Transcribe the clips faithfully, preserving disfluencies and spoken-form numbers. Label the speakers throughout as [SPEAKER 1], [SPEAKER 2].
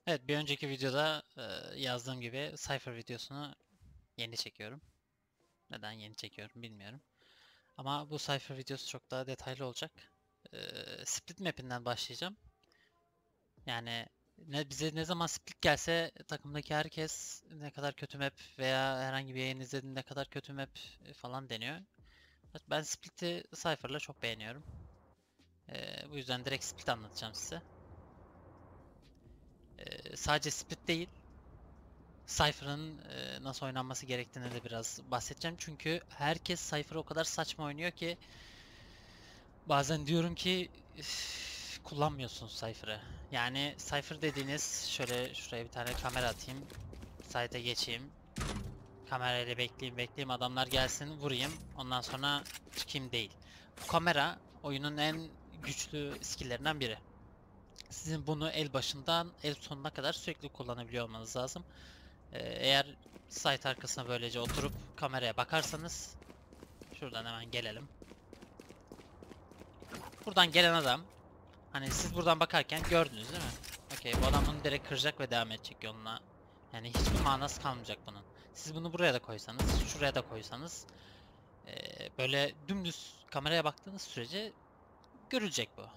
[SPEAKER 1] Evet, bir önceki videoda e, yazdığım gibi Cypher videosunu yeni çekiyorum. Neden yeni çekiyorum bilmiyorum. Ama bu Cypher videosu çok daha detaylı olacak. E, Split map'inden başlayacağım. Yani ne bize ne zaman split gelse takımdaki herkes ne kadar kötü map veya herhangi bir yayın izlediğinde ne kadar kötü map e, falan deniyor. Ben Split'i Cypher'la çok beğeniyorum. E, bu yüzden direkt Split anlatacağım size. E, sadece Split değil. Cypher'ın e, nasıl oynanması gerektiğini de biraz bahsedeceğim. Çünkü herkes Cypher'ı o kadar saçma oynuyor ki bazen diyorum ki üf, kullanmıyorsunuz Cypher'ı. Yani Cypher dediğiniz şöyle şuraya bir tane kamera atayım. Site'e geçeyim. Kamerayla bekleyeyim bekleyeyim adamlar gelsin vurayım. Ondan sonra çıkayım değil. Bu kamera oyunun en güçlü skill'lerinden biri. Sizin bunu el başından el sonuna kadar sürekli kullanabiliyor olmanız lazım. Ee, eğer site arkasına böylece oturup kameraya bakarsanız şuradan hemen gelelim. Buradan gelen adam hani siz buradan bakarken gördünüz değil mi? Okey, bu adam bunu direkt kıracak ve devam edecek yoluna. Yani hiçbir manası kalmayacak bunun. Siz bunu buraya da koysanız, şuraya da koysanız ee, böyle dümdüz kameraya baktığınız sürece görülecek bu.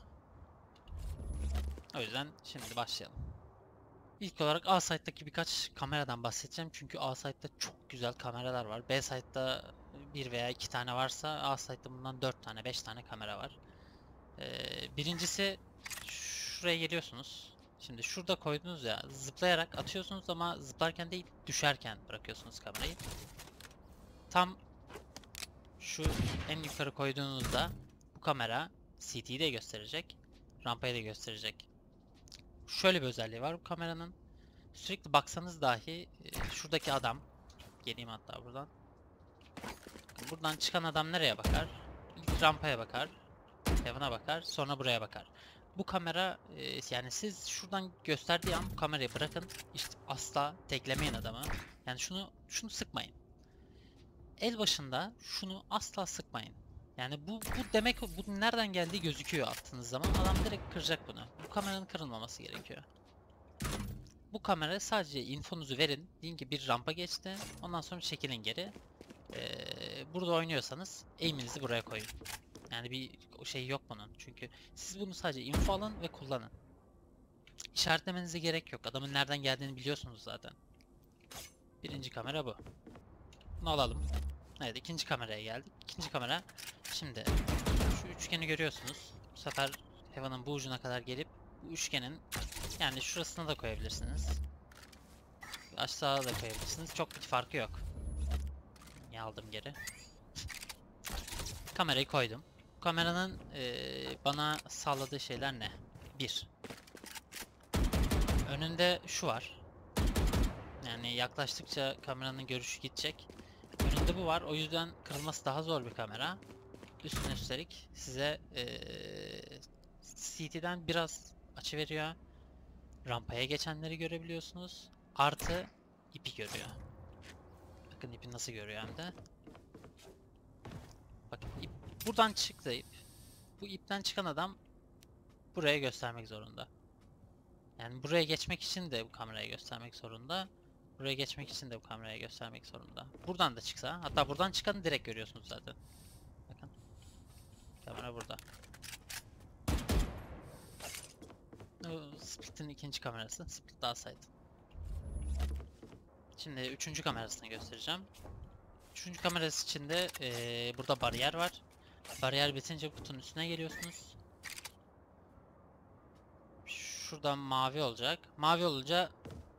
[SPEAKER 1] O yüzden şimdi başlayalım. İlk olarak A site'daki birkaç kameradan bahsedeceğim. Çünkü A site'da çok güzel kameralar var. B site'da bir veya iki tane varsa A site'da bundan dört tane, beş tane kamera var. Ee, birincisi şuraya geliyorsunuz. Şimdi şurada koydunuz ya zıplayarak atıyorsunuz ama zıplarken değil düşerken bırakıyorsunuz kamerayı. Tam şu en yukarı koyduğunuzda bu kamera C T'yi de gösterecek, rampayı da gösterecek. Şöyle bir özelliği var bu kameranın. Sürekli baksanız dahi e, şuradaki adam, geleyim hatta buradan. Buradan çıkan adam nereye bakar? İlk rampaya bakar, heaven'a bakar, sonra buraya bakar. Bu kamera e, yani siz şuradan gösterdiği an bu kamerayı bırakın. İşte asla teklemeyin adamı. Yani şunu şunu sıkmayın. El başında şunu asla sıkmayın. Yani bu bu demek bu nereden geldiği gözüküyor attığınız zaman adam direkt kıracak bunu. Bu kameranın kırılmaması gerekiyor. Bu kamera sadece infonuzu verin. Deyin ki bir rampa geçti. Ondan sonra çekilin geri. Ee, burada oynuyorsanız aim'inizi buraya koyun. Yani bir şey yok bunun. Çünkü siz bunu sadece info alın ve kullanın. İşaretlemenize gerek yok. Adamın nereden geldiğini biliyorsunuz zaten. Birinci kamera bu. Bunu alalım. Evet, ikinci kameraya geldik. İkinci kamera. Şimdi şu üçgeni görüyorsunuz. Bu sefer Heaven'ın bu ucuna kadar gelip bu üçgenin yani şurasına da koyabilirsiniz. Aşağıya da koyabilirsiniz. Çok bir farkı yok. Ya aldım geri. Kamerayı koydum. Kameranın eee, bana sağladığı şeyler ne? Bir. Önünde şu var. Yani yaklaştıkça kameranın görüşü gidecek. Önünde bu var. O yüzden kırılması daha zor bir kamera. Üstüne üstelik size eee C T'den biraz açı veriyor. Rampaya geçenleri görebiliyorsunuz. Artı ipi görüyor. Bakın ipi nasıl görüyor hem de. Bakın ip buradan çıktı ip. Bu ipten çıkan adam buraya göstermek zorunda. Yani buraya geçmek için de bu kameraya göstermek zorunda. Buraya geçmek için de bu kameraya göstermek zorunda. Buradan da çıksa, hatta buradan çıkanı direkt görüyorsunuz zaten. Bakın. Kamera burada. Bu Split'in ikinci kamerası. Split daha side. Şimdi üçüncü kamerasını göstereceğim. Üçüncü kamerası için de ee, burada bariyer var. Bariyer bitince kutunun üstüne geliyorsunuz. Şuradan mavi olacak. Mavi olunca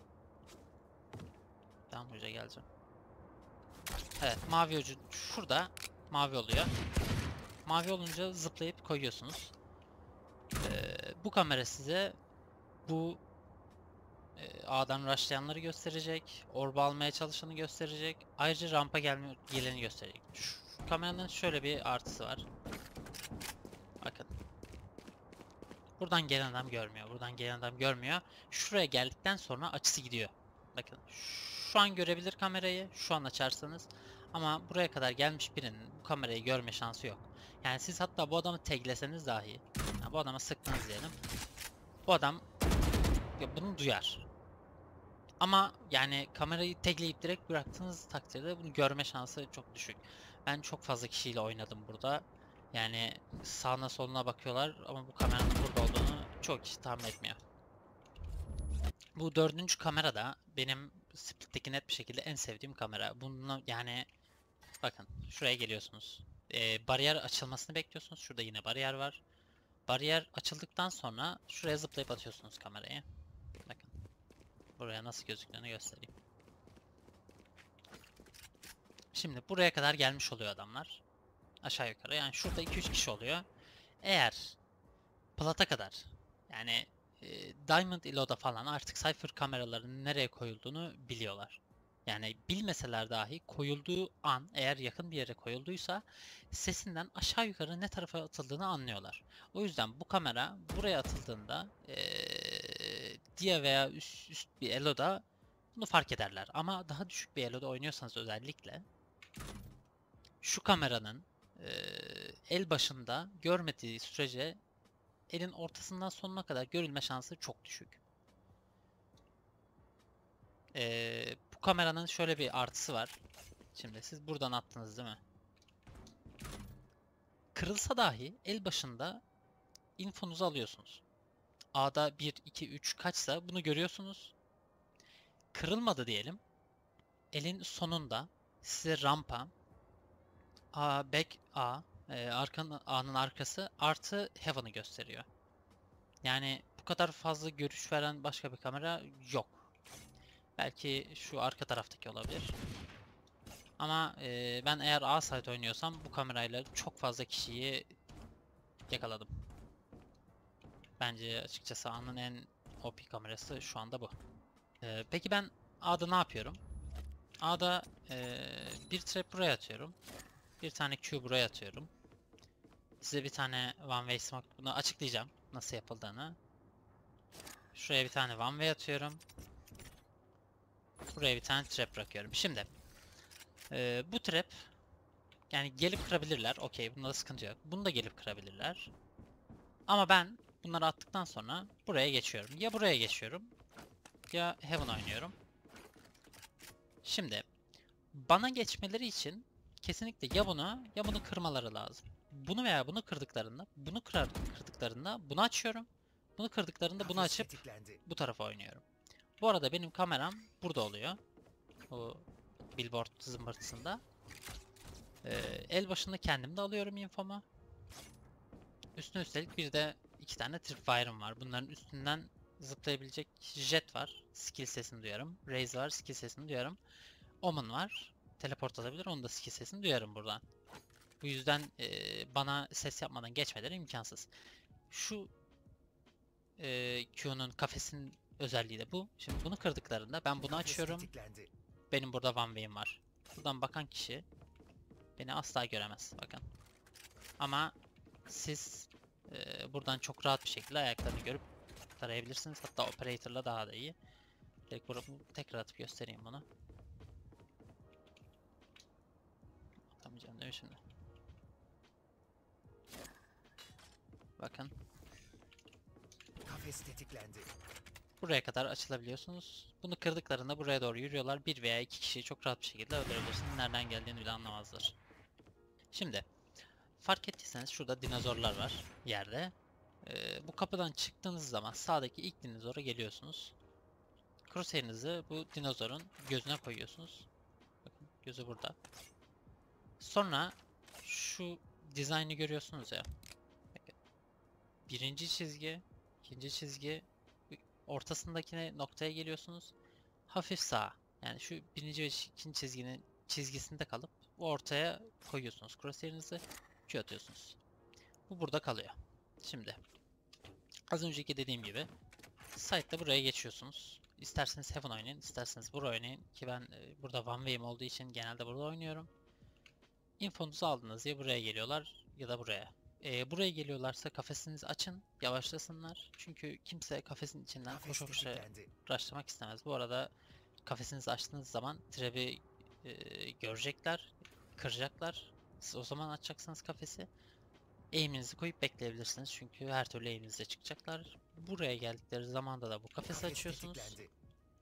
[SPEAKER 1] tamam, buraya geleceğim. Evet, mavi ucu şurada mavi oluyor. Mavi olunca zıplayıp koyuyorsunuz. Ee, bu kamera size bu e, A'dan rushlayanları gösterecek. Orba almaya çalışanı gösterecek. Ayrıca rampa gelme, geleni gösterecek. Şu kameranın şöyle bir artısı var. Bakın. Buradan gelen adam görmüyor. Buradan gelen adam görmüyor. Şuraya geldikten sonra açısı gidiyor. Bakın. Şu an görebilir kamerayı. Şu an açarsanız. Ama buraya kadar gelmiş birinin bu kamerayı görme şansı yok. Yani siz hatta bu adamı tagleseniz dahi, yani bu adama sıktınız diyelim. Bu adam bunu duyar. Ama yani kamerayı tekleyip direkt bıraktığınız takdirde bunu görme şansı çok düşük. Ben çok fazla kişiyle oynadım burada. Yani sağına soluna bakıyorlar ama bu kameranın burada olduğunu çok kişi tahmin etmiyor. Bu dördüncü kamera da benim Split'teki net bir şekilde en sevdiğim kamera. Bunu yani bakın şuraya geliyorsunuz. Ee, bariyer açılmasını bekliyorsunuz. Şurada yine bariyer var. Bariyer açıldıktan sonra şuraya zıplayıp atıyorsunuz kamerayı. Bakın buraya nasıl gözüktüğünü göstereyim. Şimdi buraya kadar gelmiş oluyor adamlar. Aşağı yukarı. Yani şurada iki üç kişi oluyor. Eğer Plat'a kadar yani e, Diamond Ilo'da falan artık Cypher kameralarının nereye koyulduğunu biliyorlar. Yani bilmeseler dahi koyulduğu an eğer yakın bir yere koyulduysa sesinden aşağı yukarı ne tarafa atıldığını anlıyorlar. O yüzden bu kamera buraya atıldığında e, Dia veya üst, üst bir Elo'da bunu fark ederler. Ama daha düşük bir Elo'da oynuyorsanız özellikle şu kameranın e, el başında görmediği sürece elin ortasından sonuna kadar görülme şansı çok düşük. E, bu kameranın şöyle bir artısı var. Şimdi siz buradan attınız değil mi? Kırılsa dahi el başında infonuzu alıyorsunuz. A'da bir, iki, üç kaçsa bunu görüyorsunuz. Kırılmadı diyelim. Elin sonunda size rampa, A, back A, e, arkanın A'nın arkası artı heaven'ı gösteriyor. Yani bu kadar fazla görüş veren başka bir kamera yok. Belki şu arka taraftaki olabilir. Ama e, ben eğer A site oynuyorsam bu kamerayla çok fazla kişiyi yakaladım. Bence açıkçası A'nın en O P kamerası şu anda bu. E, peki ben A'da ne yapıyorum? A'da e, bir trap buraya atıyorum. Bir tane Q buraya atıyorum. Size bir tane one way smoke bunu açıklayacağım nasıl yapıldığını. Şuraya bir tane one way atıyorum. Buraya bir tane trap bırakıyorum. Şimdi e, bu trap yani gelip kırabilirler. Okey, bunda da sıkıntı yok. Bunu da gelip kırabilirler. Ama ben bunları attıktan sonra buraya geçiyorum. Ya buraya geçiyorum ya Heaven oynuyorum. Şimdi bana geçmeleri için kesinlikle ya bunu ya bunu kırmaları lazım. Bunu veya bunu kırdıklarında, bunu kırar, kırdıklarında bunu açıyorum. Bunu kırdıklarında bunu
[SPEAKER 2] Kafes
[SPEAKER 1] açıp
[SPEAKER 2] tetiklendi.
[SPEAKER 1] bu tarafa oynuyorum. Bu arada benim kameram burada oluyor. O billboard zımbırtısında. Ee, el başında kendim de alıyorum infomu. Üstüne üstelik bir de iki tane tripwire'ım var. Bunların üstünden zıplayabilecek jet var. Skill sesini duyarım. Raze var. Skill sesini duyarım. Omen var. Teleport atabilir. Onun da skill sesini duyarım buradan. Bu yüzden e, bana ses yapmadan geçmeleri imkansız. Şu e, Q'nun kafesin özelliği de bu. Şimdi bunu kırdıklarında ben bunu
[SPEAKER 2] Kafes
[SPEAKER 1] açıyorum.
[SPEAKER 2] tetiklendi.
[SPEAKER 1] Benim burada one way'im var. Buradan bakan kişi beni asla göremez. Bakın. Ama siz e, buradan çok rahat bir şekilde ayaklarını görüp tarayabilirsiniz. Hatta operator'la daha da iyi. Direkt bunu tekrar atıp göstereyim bunu. Atamayacağım değil mi şimdi? Bakın.
[SPEAKER 2] Kafes tetiklendi.
[SPEAKER 1] Buraya kadar açılabiliyorsunuz. Bunu kırdıklarında buraya doğru yürüyorlar. Bir veya iki kişiyi çok rahat bir şekilde öldürebilirsiniz. Nereden geldiğini bile anlamazlar. Şimdi fark ettiyseniz şurada dinozorlar var yerde. Ee, bu kapıdan çıktığınız zaman sağdaki ilk dinozora geliyorsunuz. Crosshair'ınızı bu dinozorun gözüne koyuyorsunuz. Bakın gözü burada. Sonra şu dizaynı görüyorsunuz ya. Bakın, birinci çizgi, ikinci çizgi, ortasındaki noktaya geliyorsunuz. Hafif sağa. Yani şu birinci ve ikinci çizginin çizgisinde kalıp ortaya koyuyorsunuz crosshair'ınızı. Q atıyorsunuz. Bu burada kalıyor. Şimdi az önceki dediğim gibi site'da buraya geçiyorsunuz. İsterseniz Heaven oynayın, isterseniz buraya oynayın ki ben e, burada one way'im olduğu için genelde burada oynuyorum. Infonuzu aldınız ya buraya geliyorlar ya da buraya. Ee, buraya geliyorlarsa kafesinizi açın, yavaşlasınlar. Çünkü kimse kafesin içinden
[SPEAKER 2] Kafes
[SPEAKER 1] koşa koşa
[SPEAKER 2] tetiklendi.
[SPEAKER 1] rushlamak istemez. Bu arada kafesinizi açtığınız zaman trap'i e, görecekler, kıracaklar. Siz o zaman açacaksınız kafesi. Aim'inizi koyup bekleyebilirsiniz çünkü her türlü aim'inizle çıkacaklar. Buraya geldikleri zamanda da bu kafesi
[SPEAKER 2] Kafes
[SPEAKER 1] açıyorsunuz.
[SPEAKER 2] tetiklendi.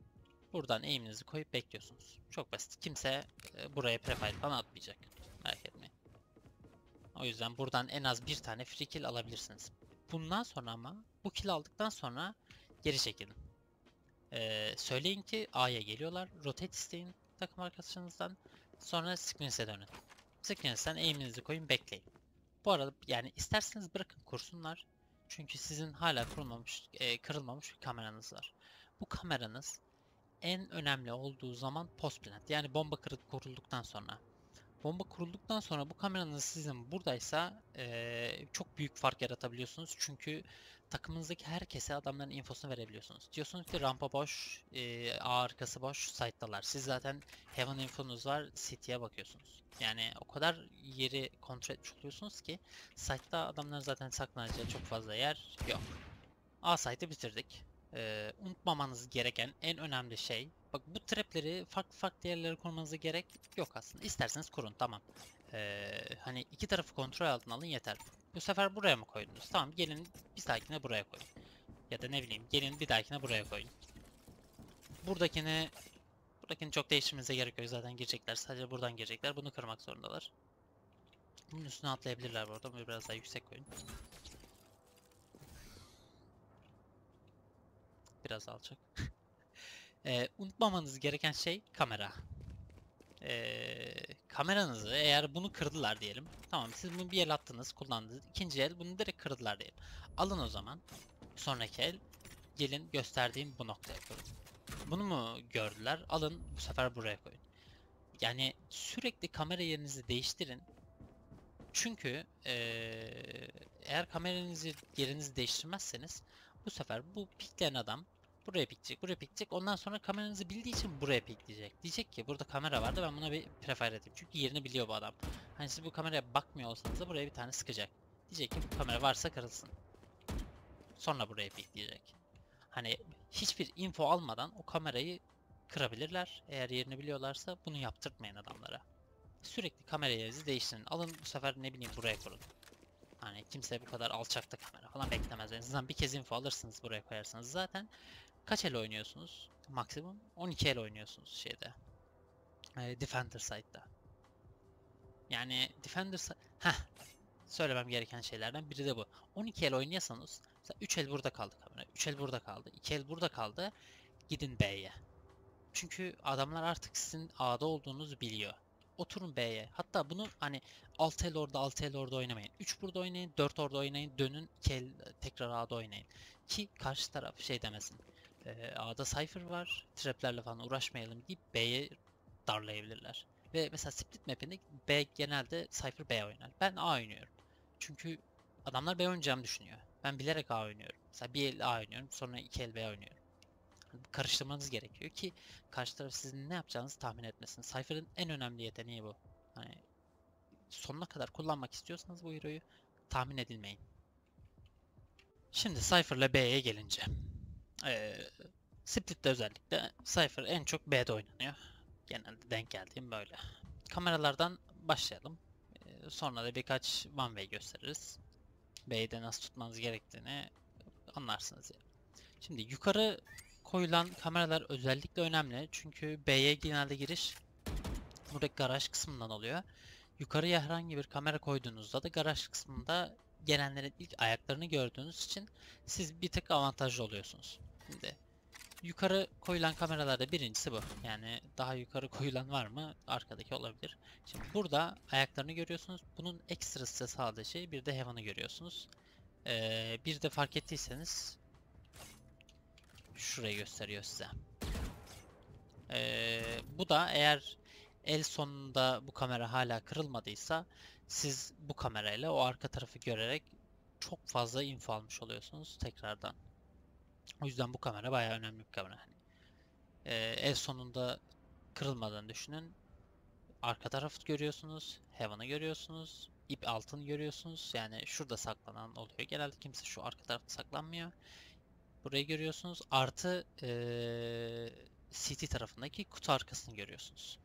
[SPEAKER 1] Buradan eğiminizi koyup bekliyorsunuz. Çok basit. Kimse e, buraya prefire falan atmayacak. Merak etmeyin. O yüzden buradan en az bir tane free kill alabilirsiniz. Bundan sonra ama bu kill aldıktan sonra geri çekilin. Ee, söyleyin ki A'ya geliyorlar. Rotate isteyin takım arkadaşınızdan. Sonra Screens'e dönün. Screens'ten aim'inizi koyun, bekleyin. Bu arada yani isterseniz bırakın kursunlar. Çünkü sizin hala kurulmamış, e, kırılmamış bir kameranız var. Bu kameranız en önemli olduğu zaman post plant, yani bomba kırıp kurulduktan sonra. Bomba kurulduktan sonra bu kameranız sizin buradaysa eee, çok büyük fark yaratabiliyorsunuz. Çünkü takımınızdaki herkese adamların infosunu verebiliyorsunuz. Diyorsunuz ki rampa boş, eee, A arkası boş, site'dalar. Siz zaten Heaven infonuz var, City'ye bakıyorsunuz. Yani o kadar yeri kontrol etmiş oluyorsunuz ki site'da adamların zaten saklanacağı çok fazla yer yok. A site'ı bitirdik. Ee, unutmamanız gereken en önemli şey, bak bu trapleri farklı farklı yerlere kurmanıza gerek yok aslında. İsterseniz kurun, tamam. Ee, hani iki tarafı kontrol altına alın yeter. Bu sefer buraya mı koydunuz? Tamam, gelin bir dahakine buraya koyun. Ya da ne bileyim, gelin bir dahakine buraya koyun. Buradakini buradakini çok değiştirmenize gerek yok. Zaten girecekler. Sadece buradan girecekler. Bunu kırmak zorundalar. Bunun üstüne atlayabilirler bu arada. Bunu biraz daha yüksek koyun. Biraz alçak. Ee, unutmamanız gereken şey kamera. Ee, kameranızı, eğer bunu kırdılar diyelim. Tamam, siz bunu bir el attınız, kullandınız. İkinci el bunu direkt kırdılar diyelim. Alın o zaman. Sonraki el gelin gösterdiğim bu noktaya koyun. Bunu mu gördüler? Alın bu sefer buraya koyun. Yani sürekli kamera yerinizi değiştirin. Çünkü ee, eğer kameranızı yerinizi değiştirmezseniz bu sefer bu pikleyen adam buraya pikleyecek, buraya pikleyecek. Ondan sonra kameranızı bildiği için buraya pikleyecek. Diyecek ki burada kamera vardı, ben buna bir prefire edeyim. Çünkü yerini biliyor bu adam. Hani siz bu kameraya bakmıyor olsanız da buraya bir tane sıkacak. Diyecek ki bu kamera varsa kırılsın. Sonra buraya pikleyecek. Hani hiçbir info almadan o kamerayı kırabilirler. Eğer yerini biliyorlarsa bunu yaptırtmayın adamlara. Sürekli kamera yerinizi değiştirin. Alın bu sefer ne bileyim buraya kurun. Hani kimse bu kadar alçakta kamera falan beklemez. En azından bir kez info alırsınız, buraya koyarsanız. Zaten kaç el oynuyorsunuz? Maksimum on iki el oynuyorsunuz şeyde. E, Defender side'da. Yani Defender si- Heh, söylemem gereken şeylerden biri de bu. on iki el oynuyorsanız mesela üç el burada kaldı kamera. üç el burada kaldı. iki el burada kaldı. Gidin B'ye. Çünkü adamlar artık sizin A'da olduğunuzu biliyor. Oturun B'ye. Hatta bunu hani altı el orada, altı el orada oynamayın. üç burada oynayın, dört orada oynayın. Dönün iki el tekrar A'da oynayın. Ki karşı taraf şey demesin. Ee, A'da Cypher var, traplerle falan uğraşmayalım deyip B'ye darlayabilirler. Ve mesela split map'inde B genelde Cypher B oynar. Ben A oynuyorum. Çünkü adamlar B oynayacağımı düşünüyor. Ben bilerek A oynuyorum. Mesela bir el A oynuyorum, sonra iki el B oynuyorum. Karıştırmanız gerekiyor ki karşı taraf sizin ne yapacağınızı tahmin etmesin. Cypher'ın en önemli yeteneği bu. Hani sonuna kadar kullanmak istiyorsanız bu hero'yu tahmin edilmeyin. Şimdi Cypher'la B'ye gelince. Ee, Split'te özellikle Cypher en çok B'de oynanıyor. Genelde denk geldiğim böyle. Kameralardan başlayalım. Ee, sonra da birkaç one way gösteririz. B'de nasıl tutmanız gerektiğini anlarsınız yani. Şimdi yukarı koyulan kameralar özellikle önemli. Çünkü B'ye genelde giriş buradaki garaj kısmından oluyor. Yukarıya herhangi bir kamera koyduğunuzda da garaj kısmında gelenlerin ilk ayaklarını gördüğünüz için siz bir tık avantajlı oluyorsunuz. Şimdi yukarı koyulan kameralarda birincisi bu. Yani daha yukarı koyulan var mı? Arkadaki olabilir. Şimdi burada ayaklarını görüyorsunuz. Bunun ekstra size sağladığı şey, bir de Heaven'ı görüyorsunuz. Ee, bir de fark ettiyseniz şurayı gösteriyor size. Ee, bu da eğer el sonunda bu kamera hala kırılmadıysa siz bu kamerayla o arka tarafı görerek çok fazla info almış oluyorsunuz tekrardan. O yüzden bu kamera bayağı önemli bir kamera. Hani, ee, el sonunda kırılmadığını düşünün. Arka tarafı görüyorsunuz, Heaven'ı görüyorsunuz, ip altını görüyorsunuz. Yani şurada saklanan oluyor. Genelde kimse şu arka tarafta saklanmıyor. Burayı görüyorsunuz. Artı ee, C T tarafındaki kutu arkasını görüyorsunuz.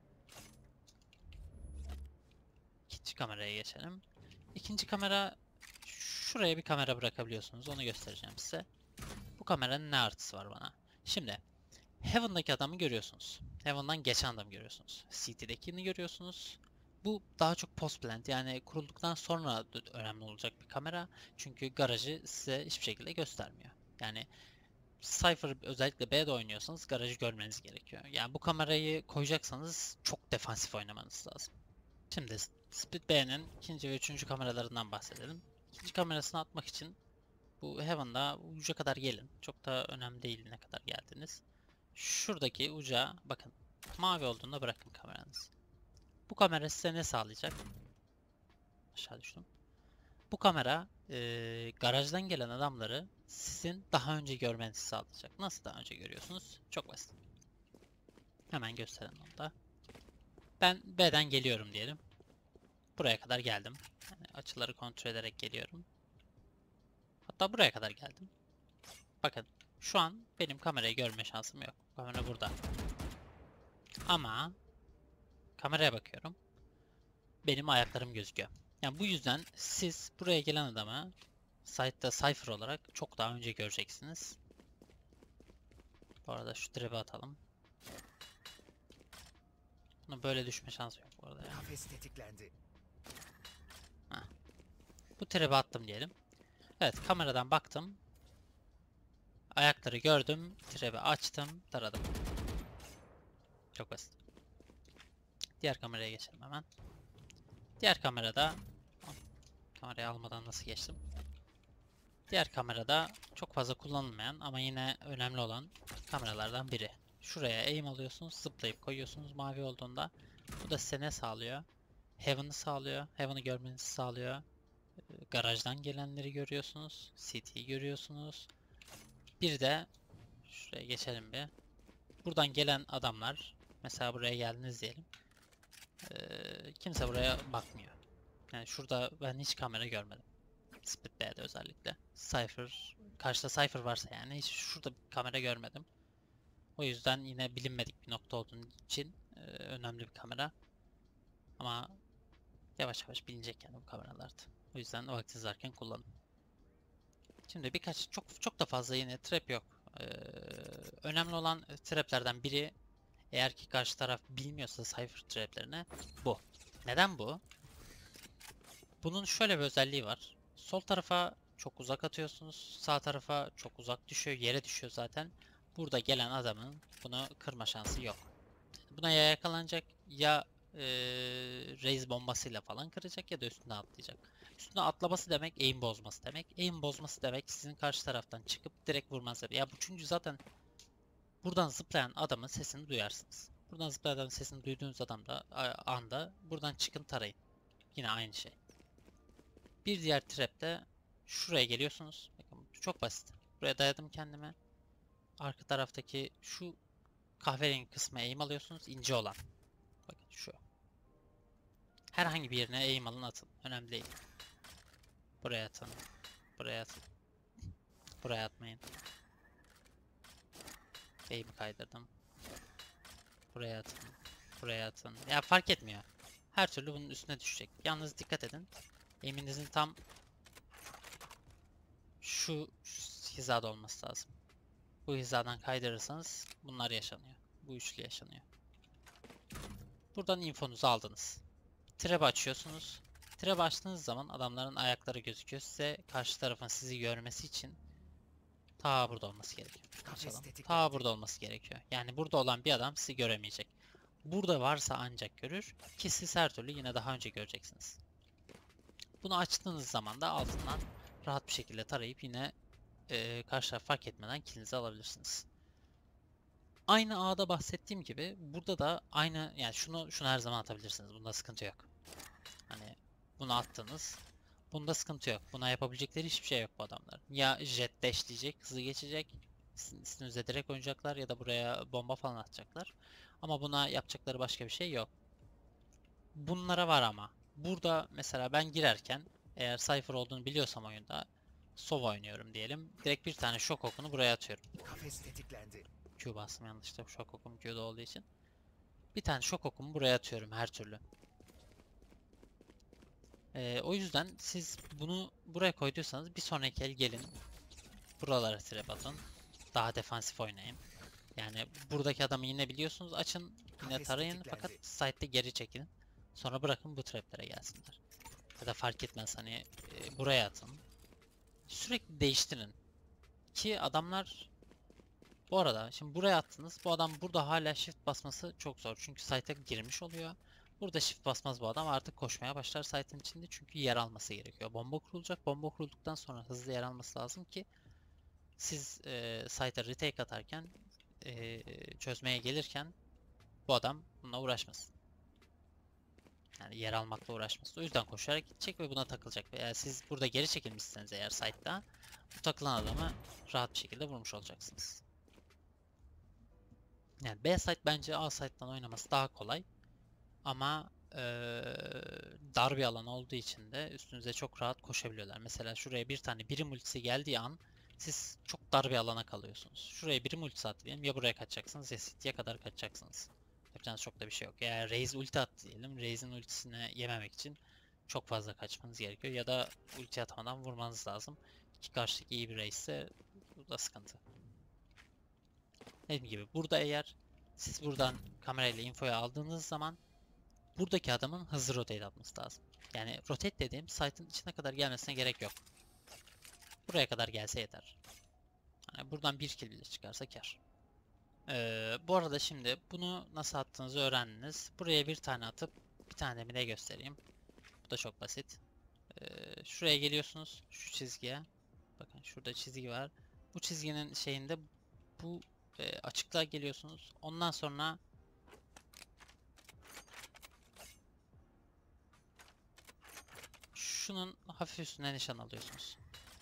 [SPEAKER 1] İkinci kameraya geçelim. İkinci kamera, şuraya bir kamera bırakabiliyorsunuz. Onu göstereceğim size. Bu kameranın ne artısı var bana? Şimdi Heaven'daki adamı görüyorsunuz. Heaven'dan geçen adamı görüyorsunuz. City'dekini görüyorsunuz. Bu daha çok post plant, yani kurulduktan sonra önemli olacak bir kamera. Çünkü garajı size hiçbir şekilde göstermiyor. Yani Cypher özellikle B'de oynuyorsanız garajı görmeniz gerekiyor. Yani bu kamerayı koyacaksanız çok defansif oynamanız lazım. Şimdi Split B'nin ikinci ve üçüncü kameralarından bahsedelim. İkinci kamerasını atmak için bu Heaven'da uca kadar gelin. Çok da önemli değil ne kadar geldiniz. Şuradaki uca bakın, mavi olduğunda bırakın kameranızı. Bu kamera size ne sağlayacak? Aşağı düştüm. Bu kamera e, garajdan gelen adamları sizin daha önce görmenizi sağlayacak. Nasıl daha önce görüyorsunuz? Çok basit. Hemen gösterelim onu da. Ben B'den geliyorum diyelim. Buraya kadar geldim. Yani açıları kontrol ederek geliyorum. Hatta buraya kadar geldim. Bakın şu an benim kamerayı görme şansım yok. Kamera burada. Ama kameraya bakıyorum. Benim ayaklarım gözüküyor. Yani bu yüzden siz buraya gelen adamı site'da Cypher olarak çok daha önce göreceksiniz. Bu arada şu trap'i atalım. Bunun böyle düşme şansı yok bu arada yani.
[SPEAKER 2] Kafes tetiklendi.
[SPEAKER 1] Heh. Bu trap'i attım diyelim. Evet, kameradan baktım. Ayakları gördüm. Trap'i açtım. Taradım. Çok basit. Diğer kameraya geçelim hemen. Diğer kamerada... Kamerayı almadan nasıl geçtim? Diğer kamerada çok fazla kullanılmayan ama yine önemli olan kameralardan biri. Şuraya aim alıyorsunuz, zıplayıp koyuyorsunuz mavi olduğunda. Bu da size ne sağlıyor? Heaven'ı sağlıyor. Heaven'ı görmenizi sağlıyor. Garajdan gelenleri görüyorsunuz. City'yi görüyorsunuz. Bir de şuraya geçelim bir. Buradan gelen adamlar, mesela buraya geldiniz diyelim. Ee, kimse buraya bakmıyor. Yani şurada ben hiç kamera görmedim. Split B'de özellikle. Cypher, karşıda Cypher varsa yani hiç şurada bir kamera görmedim. O yüzden yine bilinmedik bir nokta olduğu için e, önemli bir kamera. Ama yavaş yavaş bilinecek yani bu kameralarda. O yüzden vaktiniz varken kullanın. Şimdi birkaç, çok çok da fazla yine trap yok. Ee, önemli olan traplerden biri, eğer ki karşı taraf bilmiyorsa Cypher traplerini, bu. Neden bu? Bunun şöyle bir özelliği var. Sol tarafa çok uzak atıyorsunuz. Sağ tarafa çok uzak düşüyor. Yere düşüyor zaten. Burada gelen adamın bunu kırma şansı yok. Buna ya yakalanacak ya ee, raise bombasıyla falan kıracak ya da üstüne atlayacak. Üstüne atlaması demek aim bozması demek. Aim bozması demek sizin karşı taraftan çıkıp direkt vurmanız. Ya bu çünkü zaten buradan zıplayan adamın sesini duyarsınız. Buradan zıplayan adamın sesini duyduğunuz adam da anda buradan çıkın tarayın. Yine aynı şey. Bir diğer trap'te şuraya geliyorsunuz. Bakın çok basit. Buraya dayadım kendime. Arka taraftaki şu kahverengi kısmı aim alıyorsunuz. İnce olan. Bakın şu. Herhangi bir yerine aim alın, atın. Önemli değil. Buraya atın. Buraya atın. Buraya atmayın. Aim'i kaydırdım. Buraya atın. Buraya atın. Ya fark etmiyor. Her türlü bunun üstüne düşecek. Yalnız dikkat edin. Aim'inizin tam şu hizada olması lazım. Bu hizadan kaydırırsanız bunlar yaşanıyor. Bu üçlü yaşanıyor. Buradan infonuzu aldınız. Trap açıyorsunuz. Trap açtığınız zaman adamların ayakları gözüküyor. Size karşı tarafın sizi görmesi için ta burada olması gerekiyor. Açalım. Ta burada olması gerekiyor. Yani burada olan bir adam sizi göremeyecek. Burada varsa ancak görür ki siz her türlü yine daha önce göreceksiniz. Bunu açtığınız zaman da altından rahat bir şekilde tarayıp yine e, karşı taraf fark etmeden kilinizi alabilirsiniz. Aynı ağda bahsettiğim gibi burada da aynı, yani şunu şunu her zaman atabilirsiniz. Bunda sıkıntı yok. Hani bunu attınız. Bunda sıkıntı yok. Buna yapabilecekleri hiçbir şey yok bu adamlar. Ya jet dashleyecek, hızlı geçecek. Sizin üstünüze direkt oynayacaklar ya da buraya bomba falan atacaklar. Ama buna yapacakları başka bir şey yok. Bunlara var ama. Burada mesela ben girerken, eğer Cypher olduğunu biliyorsam oyunda, Sova oynuyorum diyelim. Direkt bir tane şok okunu buraya atıyorum.
[SPEAKER 2] Kafes tetiklendi.
[SPEAKER 1] Q bastım yanlışlıkla, şok okum Q'da olduğu için. Bir tane şok okumu buraya atıyorum her türlü. Ee, o yüzden siz bunu buraya koyduysanız bir sonraki el gelin buralara trap atın. Daha defansif oynayın. Yani buradaki adamı yine biliyorsunuz, açın, yine
[SPEAKER 2] Kafes
[SPEAKER 1] tarayın, fakat
[SPEAKER 2] tetiklendi.
[SPEAKER 1] site'de geri çekilin. Sonra bırakın bu traplere gelsinler. Ya da fark etmez, hani e, buraya atın. Sürekli değiştirin. Ki adamlar, bu arada şimdi buraya attınız. Bu adam burada hala shift basması çok zor. Çünkü site'a girmiş oluyor. Burada shift basmaz bu adam. Artık koşmaya başlar site'ın içinde. Çünkü yer alması gerekiyor. Bomba kurulacak. Bomba kurulduktan sonra hızlı yer alması lazım ki siz e, site'a retake atarken, e, çözmeye gelirken bu adam bununla uğraşmasın. Yani yer almakla uğraşmasın. O yüzden koşarak gidecek ve buna takılacak. Veya siz burada geri çekilmişseniz eğer site'da, bu takılan adamı rahat bir şekilde vurmuş olacaksınız. Yani B site bence A site'dan oynaması daha kolay. Ama eee, dar bir alan olduğu için de üstünüze çok rahat koşabiliyorlar. Mesela şuraya bir tane birim ultisi geldiği an siz çok dar bir alana kalıyorsunuz. Şuraya birim ultisi attı diyelim, ya buraya kaçacaksınız ya City'ye kadar kaçacaksınız. Yapacağınız çok da bir şey yok. Eğer Raze ulti attı diyelim, Raze'in ultisine yememek için çok fazla kaçmanız gerekiyor. Ya da ulti atmadan vurmanız lazım. Ki karşıdaki iyi bir Raze ise bu da sıkıntı. Dediğim gibi burada eğer siz buradan kamerayla infoyu aldığınız zaman buradaki adamın hızlı rotate atması lazım. Yani rotate dediğim site'ın içine kadar gelmesine gerek yok. Buraya kadar gelse yeter. Yani buradan bir kill bile çıkarsa kar. Ee, bu arada şimdi bunu nasıl attığınızı öğrendiniz. Buraya bir tane atıp bir tane de göstereyim. Bu da çok basit. Ee, şuraya geliyorsunuz, şu çizgiye. Bakın şurada çizgi var. Bu çizginin şeyinde bu e, açıklığa geliyorsunuz. Ondan sonra şunun hafif üstüne nişan alıyorsunuz.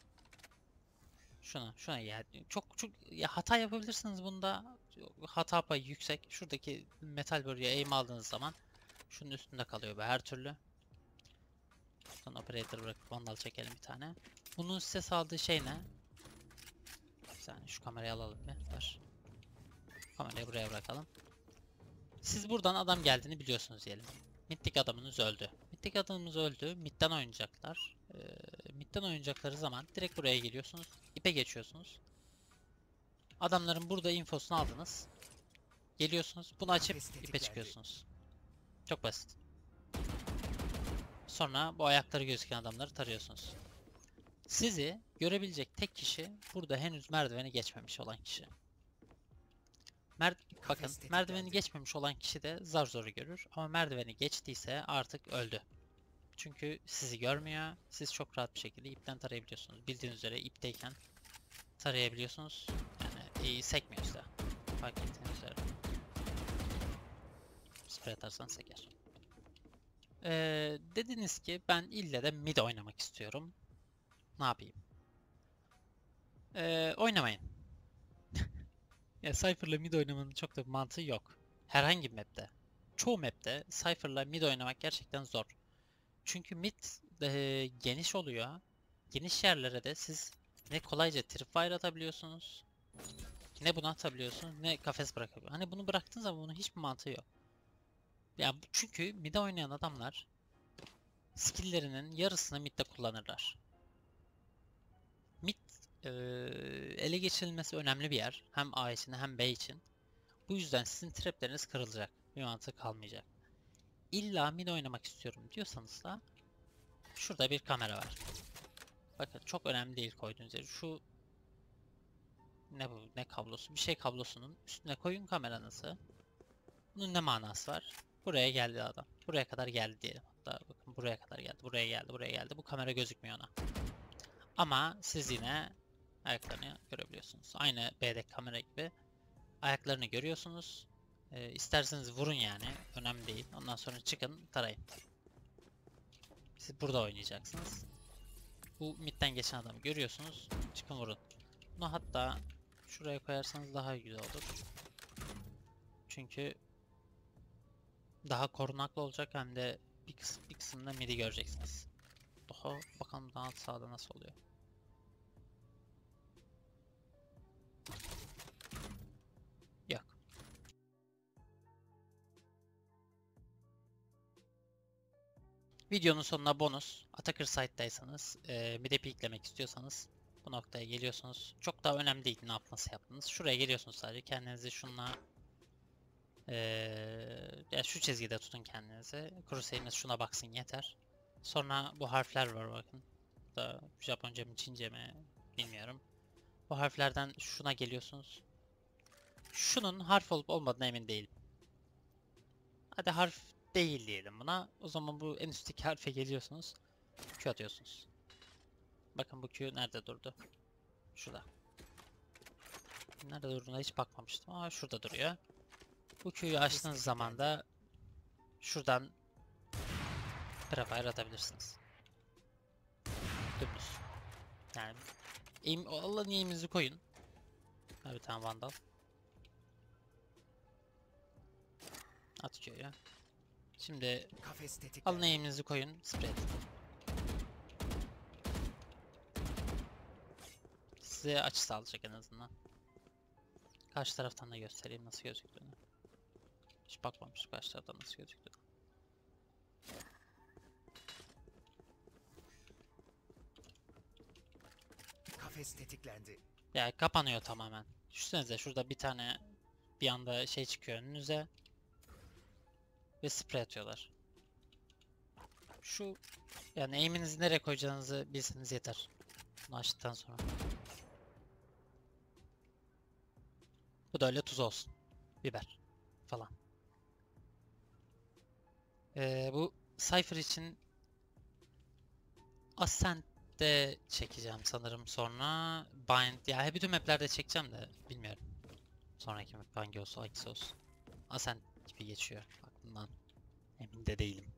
[SPEAKER 1] Şuna, şuna yani çok çok ya, hata yapabilirsiniz bunda. Hata payı yüksek. Şuradaki metal bölgeye aim aldığınız zaman şunun üstünde kalıyor be her türlü. Şuradan operator bırakıp vandal çekelim bir tane. Bunun size sağladığı şey ne? Bir saniye şu kamerayı alalım bir. Ver. Kamerayı buraya bırakalım. Siz buradan adam geldiğini biliyorsunuz diyelim. Mid'deki adamınız öldü. Mid'deki adamımız öldü. Mid'den oynayacaklar. Ee, mid'den oynayacakları zaman direkt buraya geliyorsunuz. İpe geçiyorsunuz. Adamların burada infosunu aldınız. Geliyorsunuz. Bunu açıp
[SPEAKER 2] Kafes
[SPEAKER 1] ipe
[SPEAKER 2] tetiklendi.
[SPEAKER 1] çıkıyorsunuz. Çok basit. Sonra bu ayakları gözüken adamları tarıyorsunuz. Sizi görebilecek tek kişi burada henüz merdiveni geçmemiş olan kişi. Mer bakın,
[SPEAKER 2] Kafes
[SPEAKER 1] merdiveni
[SPEAKER 2] tetiklendi.
[SPEAKER 1] geçmemiş olan kişi de zar zoru görür ama merdiveni geçtiyse artık öldü. Çünkü sizi görmüyor. Siz çok rahat bir şekilde ipten tarayabiliyorsunuz. Bildiğiniz üzere ipteyken tarayabiliyorsunuz. Yani iyi sekmiyor size. Fark ettiğiniz üzere. Spray atarsan seker. Ee, dediniz ki ben ille de mid oynamak istiyorum. Ne yapayım? Ee, oynamayın. Ya Cypher'la mid oynamanın çok da bir mantığı yok. Herhangi bir map'te. Çoğu map'te Cypher'la mid oynamak gerçekten zor. Çünkü mid e, geniş oluyor. Geniş yerlere de siz ne kolayca tripwire atabiliyorsunuz, ne bunu atabiliyorsunuz, ne kafes bırakabiliyorsunuz. Hani bunu bıraktığınız zaman bunun hiçbir mantığı yok. Yani bu- çünkü mid'e oynayan adamlar skill'lerinin yarısını mid'de kullanırlar. Mid e, ele geçirilmesi önemli bir yer. Hem A için hem B için. Bu yüzden sizin trapleriniz kırılacak. Bir mantığı kalmayacak. İlla mid oynamak istiyorum diyorsanız da şurada bir kamera var. Bakın çok önemli değil koyduğunuz yeri. Şu ne bu? Ne kablosu? Bir şey kablosunun üstüne koyun kameranızı. Bunun ne manası var? Buraya geldi adam. Buraya kadar geldi diyelim. Hatta bakın buraya kadar geldi. Buraya geldi. Buraya geldi. Bu kamera gözükmüyor ona. Ama siz yine ayaklarını görebiliyorsunuz. Aynı B'deki kamera gibi ayaklarını görüyorsunuz. Ee, isterseniz vurun yani. Önemli değil. Ondan sonra çıkın tarayın. Siz burada oynayacaksınız. Bu midden geçen adamı görüyorsunuz. Çıkın vurun. Bunu hatta şuraya koyarsanız daha güzel olur. Çünkü daha korunaklı olacak, hem de bir, kıs bir kısımda midi göreceksiniz. Oho, bakalım daha sağda nasıl oluyor. Yok. Videonun sonuna bonus. Atakır site'daysanız, e, mid'e peeklemek istiyorsanız Bu noktaya geliyorsunuz. Çok daha önemli değil ne yap nasıl yaptınız. Şuraya geliyorsunuz sadece. Kendinizi şunla ee, ya şu çizgide tutun kendinizi. Crusader'iniz şuna baksın yeter. Sonra bu harfler var bakın. Da Japonca mı Çince mi bilmiyorum. Bu harflerden şuna geliyorsunuz. Şunun harf olup olmadığına emin değilim. Hadi harf değil diyelim buna. O zaman bu en üstteki harfe geliyorsunuz. Q atıyorsunuz. Bakın bu Q nerede durdu? Şurada. Nerede durduğuna hiç bakmamıştım ama şurada duruyor. Bu Q'yu açtığınız zaman da şuradan prefire atabilirsiniz. Dümdüz. Yani aim, Allah'ın aim'inizi koyun. Bir tane vandal. At Q'yu. Şimdi
[SPEAKER 2] Kafes tetiklendi.
[SPEAKER 1] alın aim'inizi koyun. Spray atın. Size açı sağlayacak en azından. Karşı taraftan da göstereyim nasıl gözüktüğünü. Hiç bakmamıştım karşı taraftan nasıl gözüktüğünü.
[SPEAKER 2] Kafes tetiklendi.
[SPEAKER 1] Yani kapanıyor tamamen. Düşünsenize şurada bir tane bir anda şey çıkıyor önünüze. Ve sprey atıyorlar. Şu yani aim'inizi nereye koyacağınızı bilseniz yeter. Bunu açtıktan sonra. Bu da öyle tuz olsun. Biber falan. Ee, bu Cypher için Ascent'te çekeceğim sanırım sonra. Bind ya bütün maplerde çekeceğim de bilmiyorum. Sonraki map hangi olsa hangisi olsun. Ascent gibi geçiyor aklımdan. Emin de değilim.